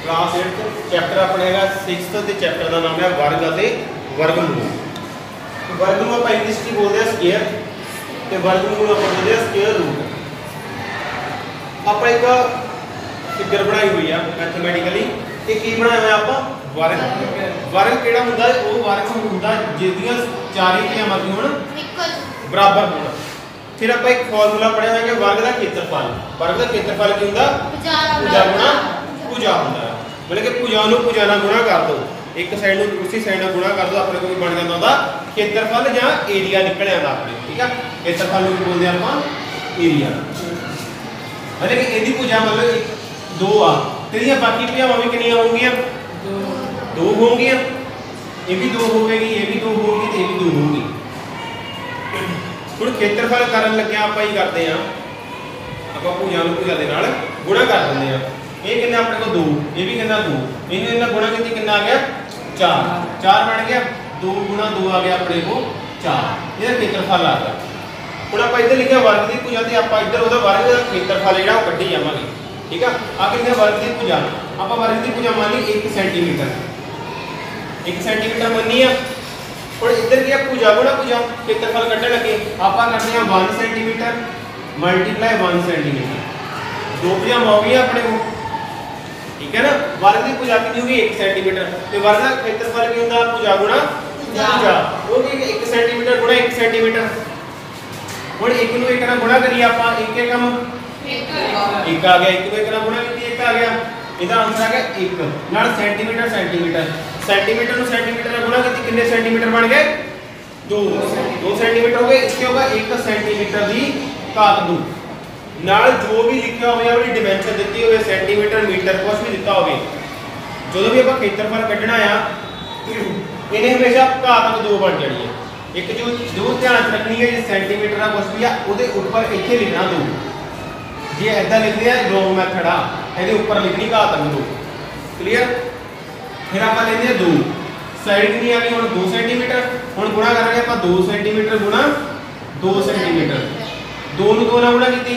Class 8 chapter अपने है 6th के चैप्टर का नाम है वर्ग और वर्गमूल। तो वर्गमूल आप इंग्लिश की बोलते हैं स्केयर, तो वर्गमूल आप बोलते हैं स्केयर रूट। आप एक फिगर बनाई हुई है मैथमेटिकली, ये की बनाया हुआ आप वर्ग। वर्ग किहड़ा हुंदा है, वो वर्ग हुंदा जिहदियां चार इकाइयां होण बराबर होण। फिर आप एक फार्मूला पढ़िया है कि वर्ग का क्षेत्रफल, वर्ग का क्षेत्रफल की हुंदा भुजा गुणा भुजा हुंदा है। मतलब कि भुजा नूं भुजा नाल गुणा कर दो, एक साइड नूं दूसरी साइड नाल गुणा कर दो, अपने को बन जाता होंदा क्षेत्रफल जां एरिया निकल आंदा अपने। ठीक है, क्षेत्रफल नूं बोलदे आपां एरिया। मतलब कि इहदी भुजा मतलब 2 आ, तेरियां बाकी भुजावां भी कितनियां होंगियां 2 होंगियां, ये भी 2 होगी, ये भी 2 होगी, ये भी 2 होगी। ਹੁਣ ਖੇਤਰਫਲ ਕਰਨ ਲੱਗਿਆ ਆਪਾਂ ਹੀ ਕਰਦੇ ਆ, ਆਪਾਂ ਭੁਜਾ ਨੂੰ ਭੁਜਾ ਦੇ ਨਾਲ ਗੁਣਾ ਕਰ ਦਿੰਦੇ ਆ। ਇਹ ਕਿੰਨਾ ਆਪਣੇ ਕੋਲ 2, ਇਹ ਵੀ ਕਿੰਨਾ 2, ਇਹਨੂੰ ਇਹਨਾਂ ਗੁਣਾ ਕੀਤੀ ਕਿੰਨਾ ਆ ਗਿਆ 4, 4 ਬਣ ਗਿਆ 2 ਗੁਣਾ 2 ਆ ਗਿਆ ਆਪਣੇ ਕੋਲ 4, ਇਹਦਾ ਖੇਤਰਫਲ ਆ ਗਿਆ। ਹੁਣ ਆਪਾਂ ਇੱਧਰ ਲਿਖਿਆ ਵਰਗ ਦੀ ਭੁਜਾ ਤੇ ਆਪਾਂ ਇੱਧਰ ਉਹਦਾ ਵਰਗ ਦਾ ਖੇਤਰਫਲ ਜਿਹੜਾ ਉਹ ਕੱਢੀ ਜਾਵਾਂਗੇ। ਠੀਕ ਆ, ਆ ਕਿੰਨਾ ਵਰਗ ਦੀ ਭੁਜਾ, ਆਪਾਂ ਵਰਗ ਦੀ ਭੁਜਾ ਮੰਨ ਲਈ 1 ਸੈਂਟੀਮੀਟਰ, 1 ਸੈਂਟੀਮੀਟਰ ਮੰਨੀ ਆ। और इधर क्या भुजा गुणा भुजा क्षेत्रफल कटने लगे, आप करते हैं 1 सेंटीमीटर मल्टीप्लाई 1 सेंटीमीटर, 2 भुजावां हो गई अपने को। ठीक है ना, वर्ग की भुजा कितनी होगी 1 सेंटीमीटर, तो वर्ग का क्षेत्रफल की होता भुजा गुणा भुजा, वो भी 1 सेंटीमीटर गुणा 1 सेंटीमीटर। और एक नु एक ना गुणा करिए आप, एक एक हम 1 आ गया, एक नु एक ना गुणा किती 1 आ गया, ਇਹਦਾ ਆਨਸਰ ਆ ਗਿਆ 1 ਨਾਲ ਸੈਂਟੀਮੀਟਰ ਸੈਂਟੀਮੀਟਰ, ਸੈਂटीमीटर ਨੂੰ ਸੈਂटीमीटर ਨਾਲ ਗੁਣਾ ਕੀਤੀ ਕਿੰਨੇ ਸੈਂटीमीटर ਬਣ ਗਏ 2 सेंटीमीटर हो गए। इसके होगा 1 सेंटीमीटर की घात 2 नाल जो भी लिखा होवे अपनी डिमेंशन दी होवे सेंटीमीटर मीटर कुछ भी दिता होवे, जो भी ਆਪਾਂ ਖੇਤਰਫਲ ਕੱਢਣਾ ਆ ਇਹਨੇ ਹਮੇਸ਼ਾ ਘਾਤ 2 ਬਣ ਜਾਣੀ ਹੈ। ਇੱਕ ਜੋ ਧਿਆਨ ਚ ਰੱਖਣੀ ਹੈ ਜੇ ਸੈਂटीमीटर ਦਾ ਕੁਝ ਵੀ ਆ ਉਹਦੇ ਉੱਪਰ ਇੱਥੇ ਲਿਖਣਾ 2, ਜੇ ਐਦਾਂ ਲਿਖਦੇ ਆ ਰੋਂਗ ਮੈਥਡ ਆ, ਇਹਦੇ ਉੱਪਰ ਲਿਖਣੀ ਘਾਤ 2। क्लियर, फिर आप लेते हैं 2 साइड कितनी आ गई हुन 2 सेंटीमीटर, हुन गुणा करेंगे आप 2 सेंटीमीटर गुणा 2 सेंटीमीटर, 2 ਨੂੰ 2 ਨਾਲ ਗੁਣਾ ਕੀਤੀ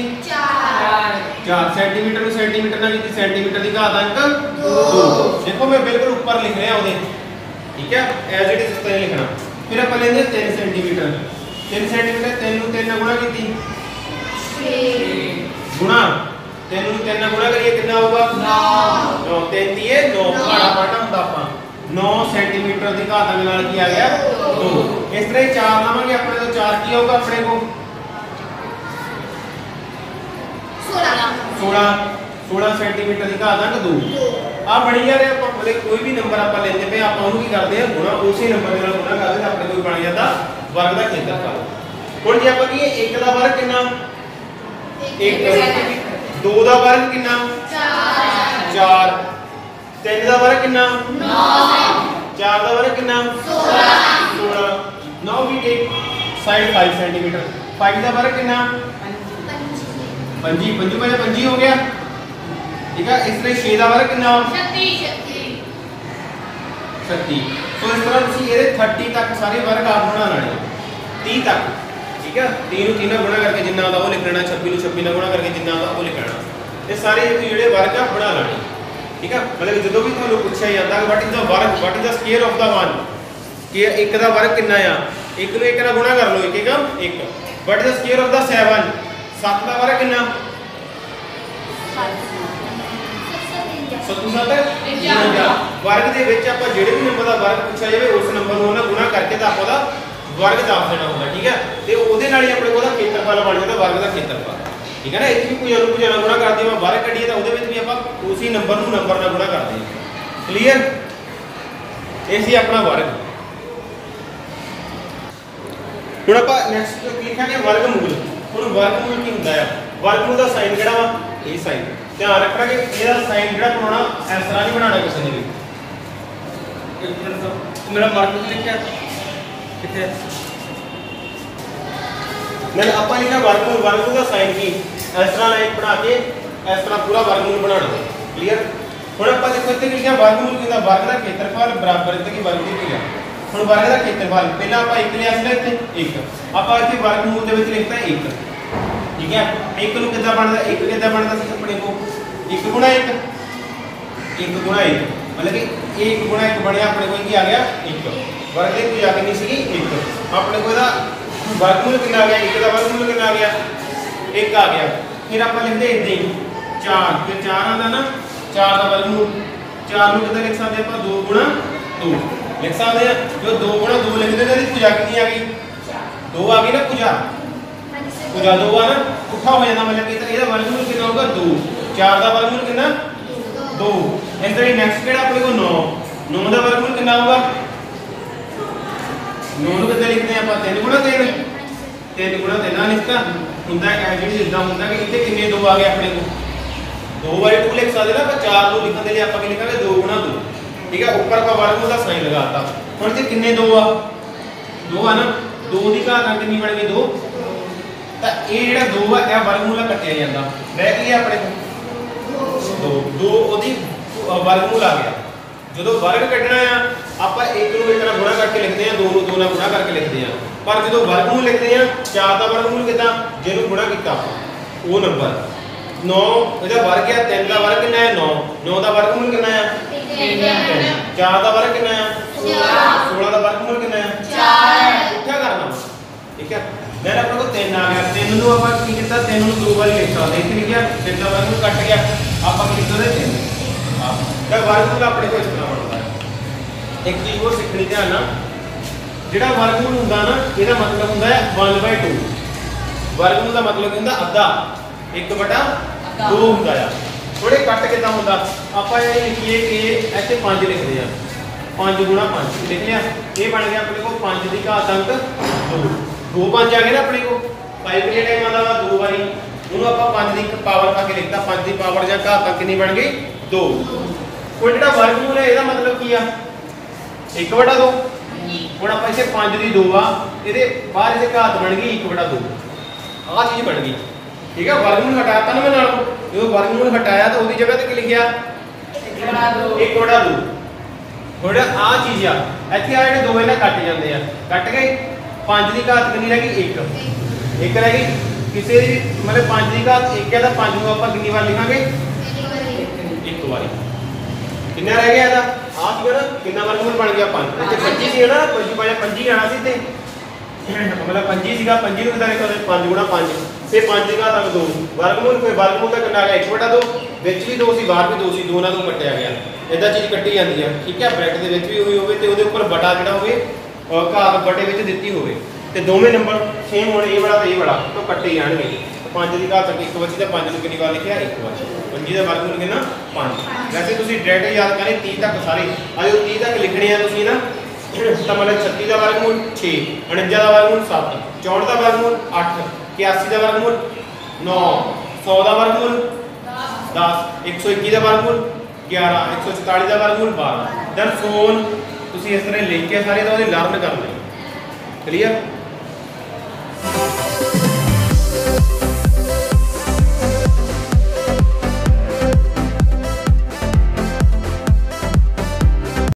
4 सेंटीमीटर ਨੂੰ सेंटीमीटर ਨਾਲ ਕੀਤੀ, सेंटीमीटर ਦੀ ਘਾਤ अंक 2। देखो मैं बिल्कुल ऊपर लिख रहा ਉਹਦੇ, ठीक है, एज इट इज इस तरह लिखना। फिर आप लेंगे 3 सेंटीमीटर, 3 सेंटीमीटर 3 ਨੂੰ 3 ਨਾਲ गुणा ਕੀਤੀ 6 गुणा 3 ਨੂੰ 3 ਨਾਲ ਗੁਣਾ ਕਰੀਏ ਕਿੰਨਾ ਹੋਊਗਾ 9, 3 ਦੀਏ 9 ਘਾੜਾ ਪਾਟਾ ਹੁੰਦਾ ਆਪਾਂ 9 सेंटीमीटर ਦੀ ਘਾਤ ਨਾਲ ਕੀ ਆ ਗਿਆ 2। ਇਸ ਤਰ੍ਹਾਂ ਹੀ 4 ਲਾਵਾਂਗੇ ਆਪਣੇ ਤੋਂ 4 ਕੀ ਹੋਊਗਾ ਆਪਣੇ ਕੋਲ 16 सेंटीमीटर ਦੀ ਘਾਤ 2 ਆ ਬਣੀ ਜਾ ਰਿਹਾ। ਆਪਾਂ ਮਤਲਬ ਕੋਈ ਵੀ ਨੰਬਰ ਆਪਾਂ ਲੈਂਦੇ ਪਏ ਆਪਾਂ ਉਹਨੂੰ ਕੀ ਕਰਦੇ ਆ ਗੁਣਾ ਉਸੇ ਨੰਬਰ ਦੇ ਨਾਲ ਗੁਣਾ ਕਰਦੇ ਤਾਂ ਆਪਣੇ ਕੋਲ ਬਣ ਜਾਂਦਾ ਵਰਗ ਦਾ ਖੇਤਰਫਲ। ਹੁਣ ਜੇ ਆਪਾਂ ਕਹੀਏ 1 ਦਾ ਵਰਗ ਕਿੰਨਾ 1, 2 ਦਾ वर्ग कितना 4, 3 ਦਾ वर्ग कितना 9, 4 ਦਾ वर्ग कितना 16। Now we take side 5 centimetre, 5 ਦਾ वर्ग कितना 5, 5 में 5 हो गया। ठीक है, इसलिए 6 ਦਾ वर्ग कितना 36। तो इस तरह ਤੁਸੀਂ ਇਹਦੇ 30 तक सारे वर्ग आप बना लेने 30 तक। ठीक है, 3 ਨੂੰ 3 ਨਾਲ ਗੁਣਾ ਕਰਕੇ ਜਿੰਨਾ ਆਉਂਦਾ ਉਹ ਲਿਖ ਲੈਣਾ, 26 ਨੂੰ 26 ਨਾਲ ਗੁਣਾ ਕਰਕੇ ਜਿੰਨਾ ਆਉਂਦਾ ਉਹ ਲਿਖ ਲੈਣਾ। ਇਹ ਸਾਰੇ ਜਿਹੜੇ ਵਰਗ ਆ ਬਣਾ ਲੈਣੇ। ਠੀਕ ਹੈ, ਮਤਲਬ ਜਦੋਂ ਵੀ ਤੁਹਾਨੂੰ ਪੁੱਛਿਆ ਜਾਂਦਾ ਕਿ ਵਾਟ ਇਜ਼ ਦਾ ਵਰਗ, what is the square of the 1, ਕਿ 1 ਦਾ ਵਰਗ ਕਿੰਨਾ ਆ, 1 ਨੂੰ 1 ਨਾਲ ਗੁਣਾ ਕਰ ਲਓ 1 1 1। What is the square of the 7, 7 ਦਾ ਵਰਗ ਕਿੰਨਾ 7 ਵਰਗ ਦੇ ਵਿੱਚ ਆਪਾਂ ਜਿਹੜੇ ਵੀ ਨੰਬਰ ਦਾ ਵਰਗ ਪੁੱਛਿਆ ਜਾਵੇ ਉਸ ਨੰਬਰ ਨੂੰ ਉਹਨਾਂ ਗੁਣਾ ਕਰਕੇ ਤਾਂ ਆਪਾਂ ਉਹਦਾ वर्ग ਦੱਸ ਦੇਣਾ ਹੁੰਦਾ। ठीक है, ਤੇ ਉਹਦੇ ਨਾਲ ਹੀ ਆਪਣੇ ਕੋਲ ਦਾ ਖੇਤਰਫਲ ਬਣ ਜਾਂਦਾ ਵਰਗ ਦਾ ਖੇਤਰਫਲ। ठीक है ना, ਇੱਥੇ ਵੀ ਭੁਜਾ ਨੂੰ ਭੁਜਾ ਨਾਲ ਗੁਣਾ ਕਰਦੇ ਹਾਂ, ਵਰਗ ਕੱਢੀਏ ਤਾਂ ਉਹਦੇ ਵਿੱਚ ਵੀ ਆਪਾਂ ਉਸੇ ਨੰਬਰ ਨੂੰ ਨੰਬਰ ਨਾਲ ਗੁਣਾ ਕਰਦੇ ਹਾਂ। ਕਲੀਅਰ, ਇਹ ਸੀ ਆਪਣਾ ਵਰਗ। ਹੁਣ ਆਪਾਂ ਨੈਕਸਟ ਲਿਖਾਂਗੇ ਵਰਗਮੂਲ। ਹੁਣ ਵਰਗਮੂਲ ਕੀ ਹੁੰਦਾ ਹੈ, ਵਰਗਮੂਲ ਦਾ ਸਾਈਨ ਕਿਹੜਾ ਵਾ ਇਹ ਸਾਈਨ, ਧਿਆਨ ਰੱਖਣਾ ਕਿ ਇਹਦਾ ਸਾਈਨ ਜਿਹੜਾ ਬਣਾਉਣਾ ਇਸ ਤਰ੍ਹਾਂ ਨਹੀਂ ਬਣਾਉਣਾ ਕਿਸੇ ਨੇ ਵੀ। ਮੇਰਾ ਮਾਰਕ ਲਿਖਿਆ मैं ਆਪਾਂ ਲਿਖਿਆ ਵਰਗਮੂਲ, ਵਰਗਮੂਲ ਦਾ ਸਾਈਨ ਕੀ ਇਸ ਤਰ੍ਹਾਂ ਲਾਈਨ ਬਣਾ ਕੇ ਇਸ ਤਰ੍ਹਾਂ ਪੂਰਾ ਵਰਗਮੂਲ ਬਣਾਉਣਾ ਹੈ। ਕਲੀਅਰ, ਹੁਣ ਆਪਾਂ ਦੇਖੋ ਇੱਥੇ ਲਿਖਿਆ ਵਰਗਮੂਲ ਕਿਹਦਾ ਵਰਗ ਦਾ ਖੇਤਰਫਲ ਬਰਾਬਰ ਇੱਥੇ ਕੀ ਵਰਗ ਦੀ ਕੀ ਹੁਣ ਵਰਗ ਦਾ ਖੇਤਰਫਲ ਪਹਿਲਾਂ ਆਪਾਂ 1 ਲਿਆ ਸੀ ਇੱਥੇ 1, ਆਪਾਂ ਇੱਥੇ ਵਰਗਮੂਲ ਦੇ ਵਿੱਚ ਲਿਖਤਾ 1। ठीक है, 1 ਨੂੰ ਕਿੱਦਾਂ ਬਣਦਾ 1 ਕਿੱਦਾਂ ਬਣਦਾ ਸੀ ਆਪਣੇ ਕੋ 1 ਗੁਣਾ 1 1 गुणा 1 मतलब कि 1 गुणा 1 बनया अपने को की आ गया 1 वर्ग की भुजा कितनी सी 1 अपने को ਇਹਦਾ वर्गमूल कितना आ गया 1 का वर्गमूल कितना आ गया 1 आ गया फिर आप लिखते इदां ही 4 फिर 4 आंदा ना 4 का वर्गमूल 4 ਨੂੰ ਕਿੱਦਾਂ ਲਿਖ ਸਕਦੇ ਆਪਾਂ 2 ਗੁਣਾ 2 ਲਿਖ ਸਕਦੇ ਆ ਜੋ 2 ਗੁਣਾ 2 ਲਿਖਦੇ ਨੇ ਇਹਦੀ ਭੁਜਾ ਕਿੰਨੀ ਆ ਗਈ 2 ਆ ਗਈ ਨਾ ਭੁਜਾ ਭੁਜਾ 2 ਆ ਨਾ ਪੁੱਠਾ ਹੋ ਜਾਂਦਾ मतलब कि ਇਹਦਾ वर्गमूल कितना होगा 2 4 ਦਾ वर्गमूल कितना 2 ਇਸ ਤਰ੍ਹਾਂ ਨੈਕਸਟ ਕਿਹੜਾ ਆਪਣੇ ਕੋਲ 9 9 ਦਾ वर्गमूल कितना होगा 9 ਨੂੰ ਕਿੱਦਾਂ ਲਿਖਦੇ ਆਪਾਂ 3 ਗੁਣਾ 3 3 ਗੁਣਾ 3 ਨਾਲ ਲਿਖਤਾ ਹੁੰਦਾ ਹੈ ਜਿਹੜੀ ਇਦਾਂ ਹੁੰਦਾ ਕਿ ਇੱਥੇ ਕਿੰਨੇ 2 ਆ ਗਏ ਆਪਣੇ ਕੋਲ 2 बाई 2 लिख सकते ना पर 4 को लिखने के लिए आप लिखेंगे 2 गुणा 2 ठीक है ऊपर का वर्गमूल का साइन लगाता हुण इत्थे किन्ने 2 आ 2 आ ना 2 दी घात कितनी बन गई 2 ਤਾਂ ਇਹ ਜਿਹੜਾ 2 ਆ ਇਹ ਵਰਗਮੂਲ ਕੱਟਿਆ ਜਾਂਦਾ ਰਹਿ ਕੀ ਆਪਣੇ ਕੋਲ 2 ਉਹਦੀ ਵਰਗਮੂਲ ਆ ਗਿਆ ਜਦੋਂ ਵਰਗ ਕੱਢਣਾ ਆ ਆਪਾਂ 1 ਨੂੰ 1 ਨਾਲ ਗੁਣਾ ਕਰਕੇ ਲਿਖਦੇ ਆ 2 ਨੂੰ 2 ਨਾਲ ਗੁਣਾ ਕਰਕੇ ਲਿਖਦੇ ਆ ਪਰ ਜਦੋਂ ਵਰਗਮੂਲ ਲਿਖਦੇ ਆ 4 ਦਾ ਵਰਗਮੂਲ ਕਿਦਾਂ ਜਿਹਨੂੰ ਗੁਣਾ ਕੀਤਾ ਆਪਾਂ ਉਹ ਨੰਬਰ 9 ਇਹਦਾ ਵਰਗ ਹੈ 3 ਦਾ ਵਰਗ ਕਿੰਨਾ ਹੈ 9 9 ਦਾ ਵਰਗਮੂਲ ਕਿੰਨਾ ਹੈ 3 4 ਦਾ ਵਰਗ ਕਿੰਨਾ ਹੈ 16 ਦਾ ਵਰਗਮੂਲ ਕਿੰਨਾ ਹੈ 4 ਪੁੱਠਾ ਕਰਨਾ ਠੀਕ ਹੈ ਫਿਰ ਆਪਣੇ ਕੋਲ 3 ਆ ਗਿਆ 3 ਨੂੰ ਆਪਾਂ ਕੀ ਕੀਤਾ 3 ਨੂੰ 2 ਵਾਰੀ ਲਿਖ ਸਕਦੇ ਇੱਥੇ ਲਿਖਿਆ 3 ਦਾ ਵਰਗਮੂਲ ਕੱਟ ਗਿਆ ਆਪਾਂ ਕੀ ਲਿਖਦੇ 3 ਤਾਂ ਵਰਗਮੂਲ ਆਪਣੇ ਕੋਲ ਇਸ ਤਰ੍ਹਾਂ ਬਣਦਾ ਹੈ ਇੱਕ ਚੀਜ਼ ਹੋਰ ਸਿੱਖਣੀ ਧਿਆਨ ਨਾਲ ਜਿਹੜਾ ਵਰਗਮੂਲ ਹੁੰਦਾ ਨਾ ਇਹਦਾ ਮਤਲਬ ਹੁੰਦਾ ਹੈ 1/2 ਵਰਗਮੂਲ ਦਾ ਮਤਲਬ ਹੁੰਦਾ ਅੱਧਾ 1/2 ਹੁੰਦਾ ਆ ਥੋੜੇ ਕੱਟ ਕਿਦਾਂ ਹੁੰਦਾ ਆਪਾਂ ਇਹ ਲਿਖੀਏ ਕਿ ਇੱਥੇ 5 ਲਿਖਦੇ ਆ 5 ਗੁਣਾ 5 ਲਿਖ ਲਿਆ ਇਹ ਬਣ ਗਿਆ ਆਪਣੇ ਕੋਲ 5 ਦੀ ਘਾਤ ਅੰਕ 2 2 5 ਆ ਗਏ ਨਾ ਆਪਣੇ ਕੋਲ 5 ਕਿਹੜੇ ਟਾਈਮ ਆਉਂਦਾ ਵਾ 2 ਵਾਰੀ ਉਹਨੂੰ ਆਪਾਂ 5 ਦੀ ਪਾਵਰ ਪਾ ਕੇ ਲਿਖਦਾ 5 ਦੀ ਪਾਵਰ ਜਾਂ ਘਾਤ ਅੰਕ ਕਿੰਨੀ ਬਣ ਗਈ 2 ਉਹ ਜਿਹੜਾ ਵਰਗਮੂਲ ਹੈ ਇਹਦਾ ਮਤਲਬ ਕੀ ਆ 1/2 ਹੁਣ ਆਪਾਂ ਇਸੇ 5 ਦੀ 2 ਆ ਇਹਦੇ ਬਾਹਰ ਇਹਦੇ ਘਾਤ ਬਣ ਗਈ 1/2 ਆਹ ਚੀਜ਼ ਬਣ ਗਈ ठीक है वर्गमूल हटाता ना मैं नाल जो वर्गमूल हटाया तो उसकी जगह ते लिख गया 1/2 थोड़ा आ चीज आ ਇੱਥੇ ਆ ਜਿਹੜੇ ਦੋ ਇਹਨਾਂ ਕੱਟ ਜਾਂਦੇ ਆ ਕੱਟ ਗਏ 5 ਦੀ ਘਾਤ ਕਿੰਨੀ ਰਹਿ ਗਈ 1 1 ਰਹਿ ਗਈ ਕਿਸੇ ਦੀ ਮਤਲਬ 5 ਦੀ ਘਾਤ 1 ਹੈ ਤਾਂ 5 ਨੂੰ ਆਪਾਂ ਕਿੰਨੀ ਵਾਰ ਲਿਖਾਂਗੇ ਇੱਕ ਵਾਰੀ ਕਿੰਨਾ ਰਹਿ ਗਿਆ ਇਹਦਾ ਆ ਸੀਗਾ ਨਾ ਕਿੰਨਾ ਵਰਗਮੂਲ ਬਣ ਗਿਆ 5 ਇੱਥੇ 25 ਸੀ ਨਾ 25 ਆਣਾ ਸੀ ਤੇ मतलब 25 ਸੀਗਾ 25 ਨੂੰ ਕਿਦਾਂ ਲਿਖਾਂਗੇ 5 ਗੁਣਾ 5 ਤੇ 5 ਦੀ ਘਾਤ 2 ਵਰਗਮੂਲ ਫਿਰ ਵਰਗਮੂਲ ਦਾ ਕਿੰਨਾ ਆ ਗਿਆ 1/2 ਵਿੱਚ ਵੀ 2 ਸੀ ਬਾਹਰ ਵੀ 2 ਸੀ 2 ਨਾਲ 2 ਕੱਟਿਆ ਗਿਆ ਇਦਾਂ ਚੀਜ਼ ਕੱਟੀ ਜਾਂਦੀ ਆ ਠੀਕ ਹੈ ਬ੍ਰੈਕਟ ਦੇ ਵਿੱਚ ਵੀ ਹੋਈ ਹੋਵੇ ਤੇ ਉਹਦੇ ਉੱਪਰ ਬਟਾ ਜਿਹੜਾ ਹੋਵੇ ਘਾਤ ਬਟੇ ਵਿੱਚ ਦਿੱਤੀ ਹੋਵੇ ਤੇ ਦੋਵੇਂ ਨੰਬਰ ਸੇਮ ਹੋਣ ਇਹ ਵਾਲਾ ਤੇ ਇਹ ਵਾਲਾ ਤੋਂ ਕੱਟੇ ਜਾਣਗੇ 5 ਦੀ ਘਾਤ ਇੱਕ ਬੱਚੀ ਤੇ 5 ਨੂੰ ਕਿੰਨੀ ਵਾਰ ਲਿਖਿਆ ਇੱਕ ਵਾਰ 25 ਦਾ ਵਰਗਮੂਲ ਕਿੰਨਾ 5 ਵੈਸੇ ਤੁਸੀਂ ਡਾਇਰੈਕਟ ਯਾਦ ਕਰੇ 30 ਤੱਕ ਸਾਰੇ ਆਜੋ 30 ਤੱਕ ਲਿਖਣੇ ਆ ਤੁਸੀਂ ਨਾ ਤਾਂ मतलब 36 का वर्गमूल 6 49 का वर्गमूल 7 64 का वर्गमूल 8 81 का वर्गमूल 9 100 का वर्गमूल 10 121 का वर्गमूल 11 144 का वर्गमूल 12 देन फोन ਤੁਸੀਂ ਇਸ ਤਰ੍ਹਾਂ ਲਿਖ ਕੇ ਸਾਰੇ ਤਾਂ ਉਹਦੇ ਲਰਨ ਕਰ ਲਓ क्लियर